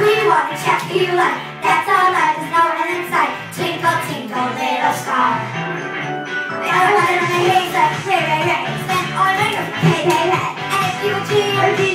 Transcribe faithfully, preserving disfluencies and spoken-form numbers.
we want to check you like that's our life, there's no end in sight. Twinkle, twinkle, little star. We are one in the haze like ray, ray, ray. Spend all night with hey, hey, hey. And if you cheer,